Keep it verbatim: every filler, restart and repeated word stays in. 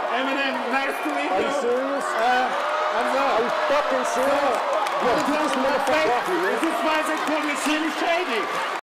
Eminem, nice to meet Are you. you serious? Uh, I'm sorry. Are you fucking serious? Yo, get this motherfucker off me, man. Das ist, weil sie Slim Shady.